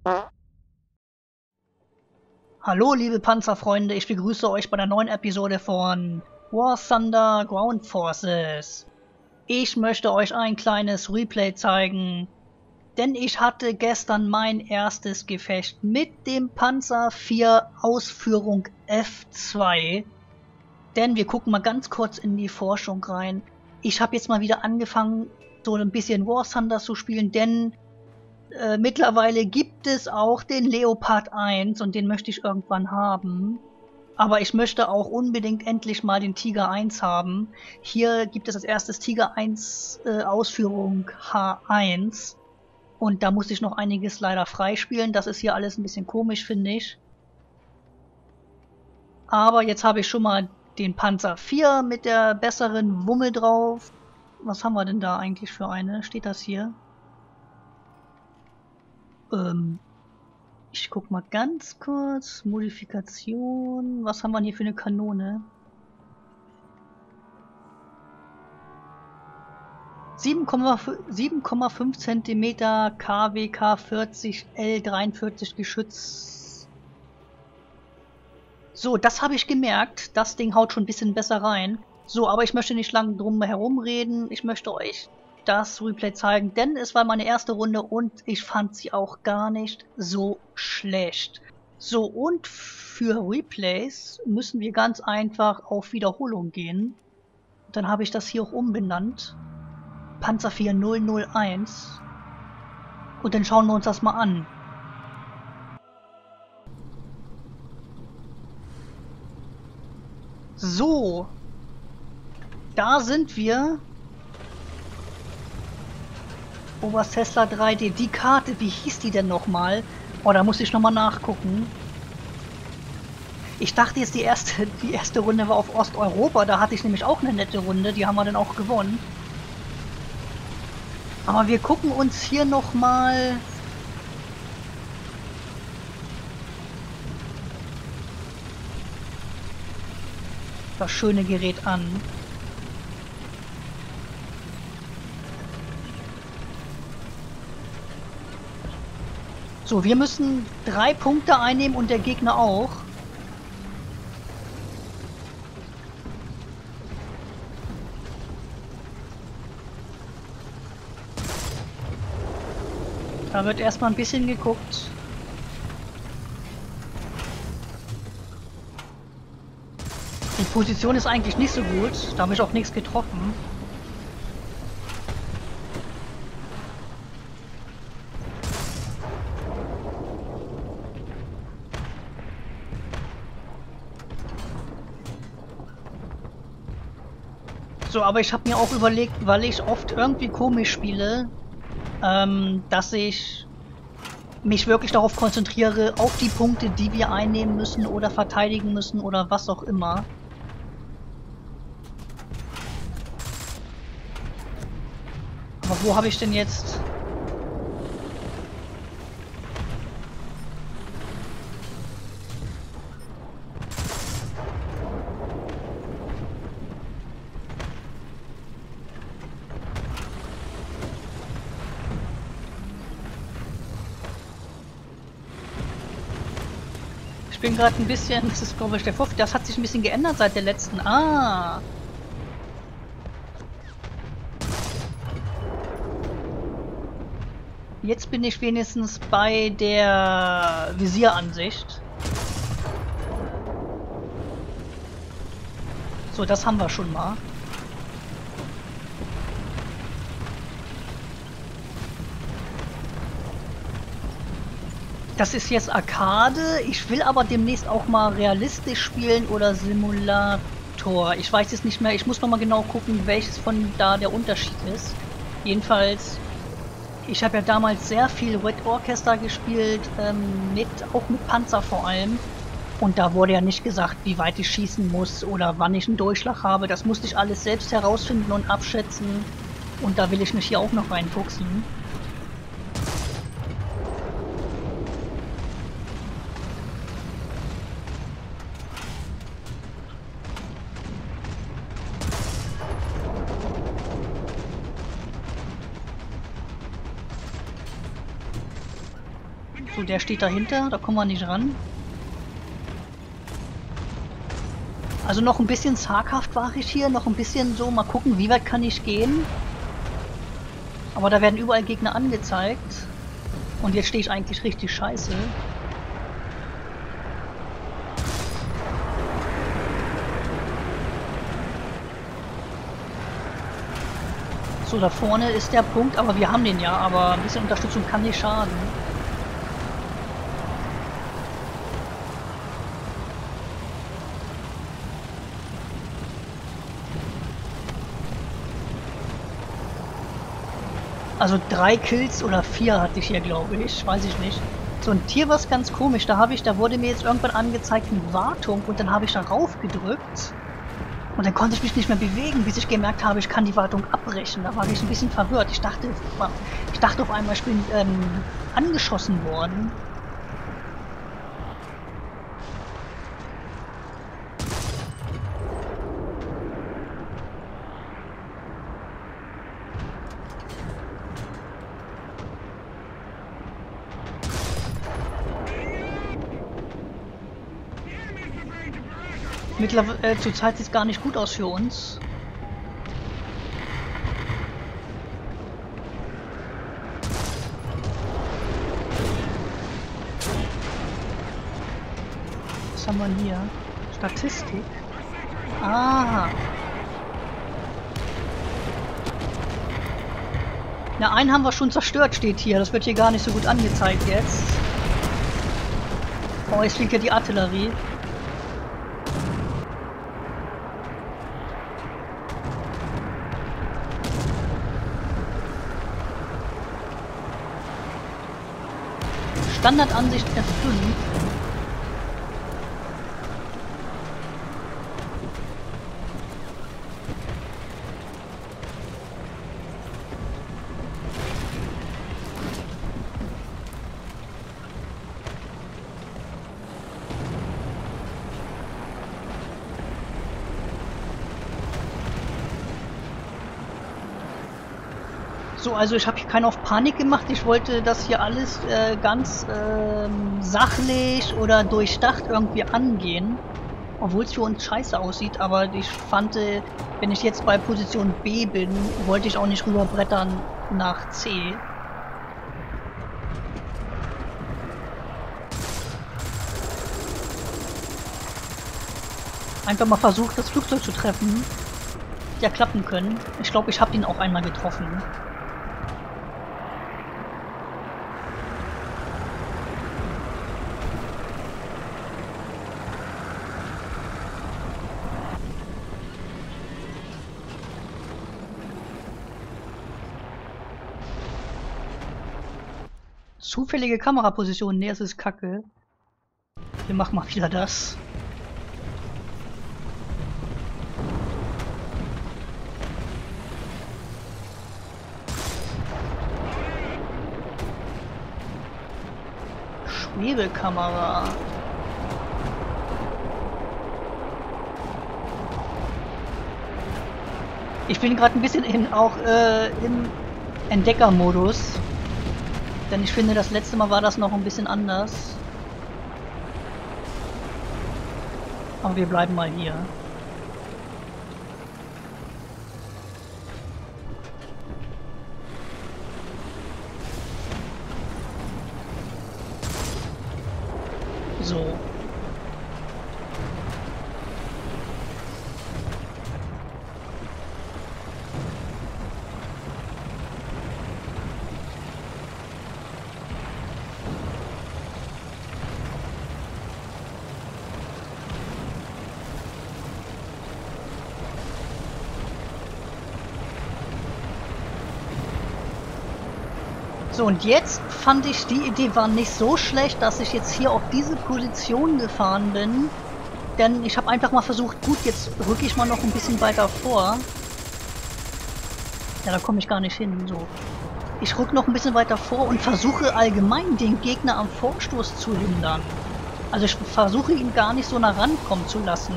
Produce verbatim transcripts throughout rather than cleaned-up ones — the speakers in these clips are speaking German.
Hallo liebe Panzerfreunde, ich begrüße euch bei der neuen Episode von War Thunder Ground Forces. Ich möchte euch ein kleines Replay zeigen, denn ich hatte gestern mein erstes Gefecht mit dem Panzer vier Ausführung F zwei. Denn wir gucken mal ganz kurz in die Forschung rein. Ich habe jetzt mal wieder angefangen, so ein bisschen War Thunder zu spielen, denn Äh, mittlerweile gibt es auch den Leopard eins und den möchte ich irgendwann haben. Aber ich möchte auch unbedingt endlich mal den Tiger eins haben. Hier gibt es als erstes Tiger eins äh, Ausführung H eins. Und da muss ich noch einiges leider freispielen. Das ist hier alles ein bisschen komisch, finde ich. Aber jetzt habe ich schon mal den Panzer vier mit der besseren Wumme drauf. Was haben wir denn da eigentlich für eine? Steht das hier? Ähm... Ich guck mal ganz kurz. Modifikation. Was haben wir hier für eine Kanone? sieben Komma fünf Zentimeter K W K vierzig L dreiundvierzig Geschütz. So, das habe ich gemerkt. Das Ding haut schon ein bisschen besser rein. So, aber ich möchte nicht lange drum herum reden. Ich möchte euch das Replay zeigen, denn es war meine erste Runde und ich fand sie auch gar nicht so schlecht. So, und für Replays müssen wir ganz einfach auf Wiederholung gehen. Dann habe ich das hier auch umbenannt. Panzer vier null null eins. Und dann schauen wir uns das mal an. So. Da sind wir. Oberst Tesla drei D. Die Karte, wie hieß die denn nochmal? Oh, da muss ich nochmal nachgucken. Ich dachte jetzt, die erste, die erste Runde war auf Osteuropa. Da hatte ich nämlich auch eine nette Runde. Die haben wir dann auch gewonnen. Aber wir gucken uns hier nochmal das schöne Gerät an. So, wir müssen drei Punkte einnehmen und der Gegner auch. Da wird erstmal ein bisschen geguckt. Die Position ist eigentlich nicht so gut. Da habe ich auch nichts getroffen. So, aber ich habe mir auch überlegt, weil ich oft irgendwie komisch spiele, ähm, dass ich mich wirklich darauf konzentriere, auf die Punkte, die wir einnehmen müssen oder verteidigen müssen oder was auch immer. Aber wo habe ich denn jetzt... Ich bin gerade ein bisschen, das ist glaube ich der Fuff, das hat sich ein bisschen geändert seit der letzten. Ah! Jetzt bin ich wenigstens bei der Visieransicht. So, das haben wir schon mal. Das ist jetzt Arcade. Ich will aber demnächst auch mal realistisch spielen oder Simulator. Ich weiß jetzt nicht mehr. Ich muss noch mal genau gucken, welches von da der Unterschied ist. Jedenfalls, ich habe ja damals sehr viel Red Orchestra gespielt, ähm, mit, auch mit Panzer vor allem. Und da wurde ja nicht gesagt, wie weit ich schießen muss oder wann ich einen Durchschlag habe. Das musste ich alles selbst herausfinden und abschätzen. Und da will ich mich hier auch noch reinfuchsen. So, der steht dahinter, da kommen wir nicht ran. Also noch ein bisschen zaghaft war ich hier, noch ein bisschen so, mal gucken, wie weit kann ich gehen. Aber da werden überall Gegner angezeigt. Und jetzt stehe ich eigentlich richtig scheiße. So, da vorne ist der Punkt, aber wir haben den ja, aber ein bisschen Unterstützung kann nicht schaden. Also drei Kills oder vier hatte ich hier, glaube ich. Weiß ich nicht. So ein Tier war ganz komisch. Da habe ich, da wurde mir jetzt irgendwann angezeigt eine Wartung und dann habe ich darauf gedrückt. Und dann konnte ich mich nicht mehr bewegen, bis ich gemerkt habe, ich kann die Wartung abbrechen. Da war ich ein bisschen verwirrt. Ich dachte, ich dachte auf einmal, ich bin ähm, angeschossen worden. Mittlerweile, äh, zurzeit sieht es gar nicht gut aus für uns. Was haben wir denn hier? Statistik? Ah. Na, einen haben wir schon zerstört, steht hier. Das wird hier gar nicht so gut angezeigt jetzt. Oh, jetzt fliegt ja die Artillerie. Standardansicht F fünf. So, also ich habe hier keinen auf Panik gemacht. Ich wollte das hier alles äh, ganz ähm, sachlich oder durchdacht irgendwie angehen. Obwohl es für uns scheiße aussieht, aber ich fand, äh, wenn ich jetzt bei Position B bin, wollte ich auch nicht rüberbrettern nach C. Einfach mal versucht, das Flugzeug zu treffen. Ja, klappen können. Ich glaube, ich habe ihn auch einmal getroffen. Zufällige Kameraposition, nee, es ist kacke. Wir machen mal wieder das. Schwebekamera. Ich bin gerade ein bisschen in, auch äh, im Entdeckermodus. Denn ich finde, das letzte Mal war das noch ein bisschen anders. Aber wir bleiben mal hier. So. So, und jetzt fand ich, die Idee war nicht so schlecht, dass ich jetzt hier auf diese Position gefahren bin. Denn ich habe einfach mal versucht, gut, jetzt rücke ich mal noch ein bisschen weiter vor. Ja, da komme ich gar nicht hin, so. Ich rücke noch ein bisschen weiter vor und versuche allgemein den Gegner am Vorstoß zu hindern. Also ich versuche ihn gar nicht so nah rankommen zu lassen.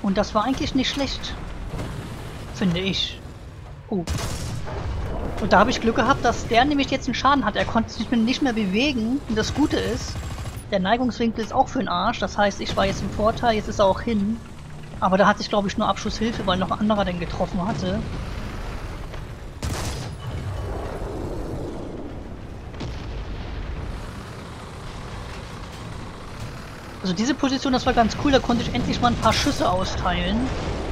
Und das war eigentlich nicht schlecht. Finde ich. Oh. Und da habe ich Glück gehabt, dass der nämlich jetzt einen Schaden hat. Er konnte sich nicht mehr bewegen. Und das Gute ist, der Neigungswinkel ist auch für den Arsch. Das heißt, ich war jetzt im Vorteil. Jetzt ist er auch hin. Aber da hatte ich, glaube ich, nur Abschusshilfe, weil noch ein anderer den getroffen hatte. Also diese Position, das war ganz cool. Da konnte ich endlich mal ein paar Schüsse austeilen.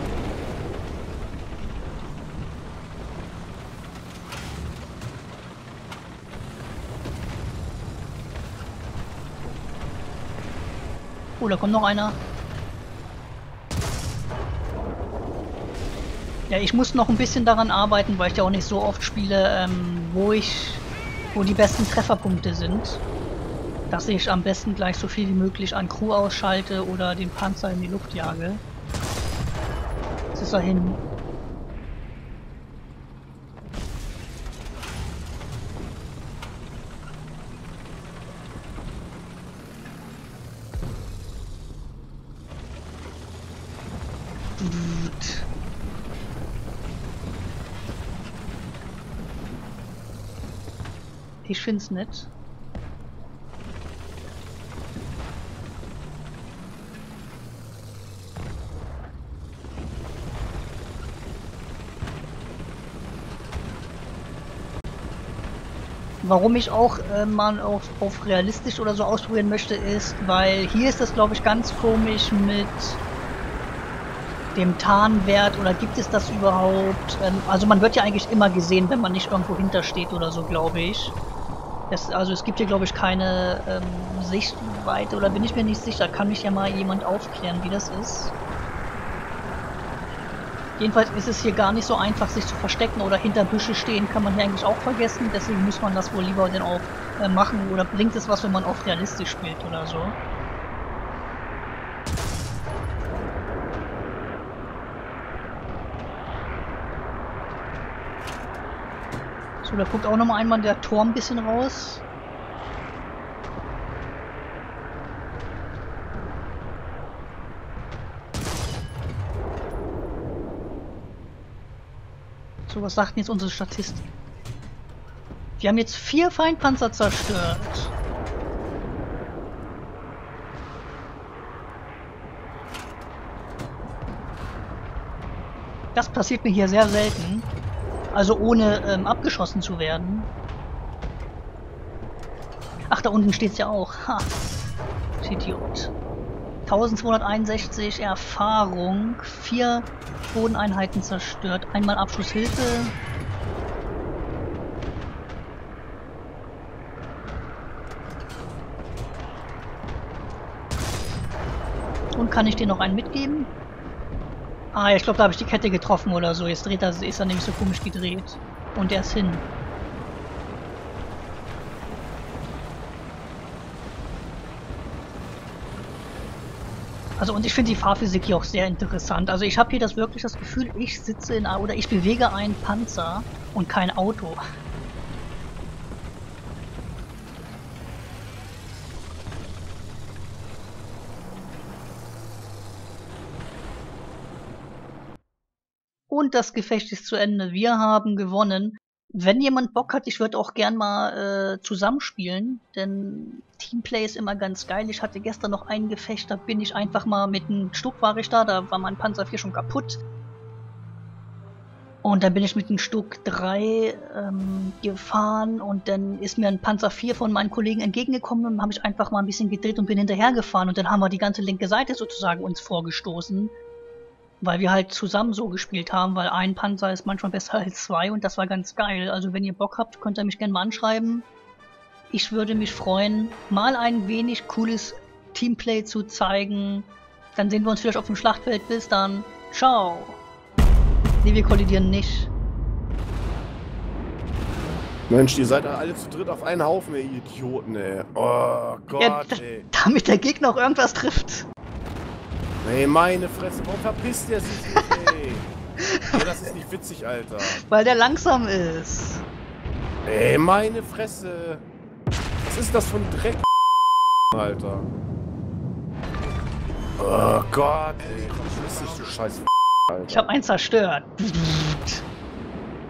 Oh, da kommt noch einer. Ja, ich muss noch ein bisschen daran arbeiten, weil ich ja auch nicht so oft spiele, ähm, wo ich, wo die besten Trefferpunkte sind. Dass ich am besten gleich so viel wie möglich an Crew ausschalte oder den Panzer in die Luft jage. Jetzt ist er hin. Ich find's nett. Warum ich auch äh, mal auf, auf realistisch oder so ausprobieren möchte, ist, weil hier ist das, glaube ich, ganz komisch mit dem Tarnwert, oder gibt es das überhaupt? Ähm, also man wird ja eigentlich immer gesehen, wenn man nicht irgendwo hintersteht oder so, glaube ich. Das, also es gibt hier, glaube ich, keine ähm, Sichtweite, oder bin ich mir nicht sicher. Kann mich ja mal jemand aufklären, wie das ist. Jedenfalls ist es hier gar nicht so einfach, sich zu verstecken, oder hinter Büsche stehen kann man hier eigentlich auch vergessen. Deswegen muss man das wohl lieber dann auch äh, machen. Oder bringt es was, wenn man auf realistisch spielt oder so. So, da guckt auch nochmal einmal der Tor ein bisschen raus. So, was sagt denn jetzt unsere Statistik? Wir haben jetzt vier Feindpanzer zerstört. Das passiert mir hier sehr selten. Also ohne ähm, abgeschossen zu werden. Ach, da unten steht es ja auch. Ha. Idiot. eintausendzweihunderteinundsechzig Erfahrung. Vier Bodeneinheiten zerstört. Einmal Abschusshilfe. Und kann ich dir noch einen mitgeben? Ah, ich glaube, da habe ich die Kette getroffen oder so. Jetzt dreht er, ist er nämlich so komisch gedreht. Und er ist hin. Also, und ich finde die Fahrphysik hier auch sehr interessant. Also ich habe hier das wirklich das Gefühl, ich sitze in oder ich bewege einen Panzer und kein Auto. Und das Gefecht ist zu Ende. Wir haben gewonnen. Wenn jemand Bock hat, ich würde auch gern mal äh, zusammenspielen, denn Teamplay ist immer ganz geil. Ich hatte gestern noch ein Gefecht, da bin ich einfach mal mit einem Stuck war ich da, da war mein Panzer vier schon kaputt. Und dann bin ich mit dem Stuck drei ähm, gefahren und dann ist mir ein Panzer vier von meinen Kollegen entgegengekommen und habe ich einfach mal ein bisschen gedreht und bin hinterher gefahren und dann haben wir die ganze linke Seite sozusagen uns vorgestoßen. Weil wir halt zusammen so gespielt haben, weil ein Panzer ist manchmal besser als zwei und das war ganz geil. Also wenn ihr Bock habt, könnt ihr mich gerne mal anschreiben. Ich würde mich freuen, mal ein wenig cooles Teamplay zu zeigen. Dann sehen wir uns vielleicht auf dem Schlachtfeld. Bis dann. Ciao. Nee, wir kollidieren nicht. Mensch, ihr seid alle zu dritt auf einen Haufen, ihr Idioten, ey. Oh Gott, ja, ey. Damit der Gegner auch irgendwas trifft. Ey, meine Fresse, warum verpisst der sich nicht, ey? Ey, das ist nicht witzig, Alter. Weil der langsam ist. Ey, meine Fresse. Was ist das für ein Dreck, Alter? Oh Gott, ey. Verpiss dich, du scheiß Alter. Ich hab einen zerstört.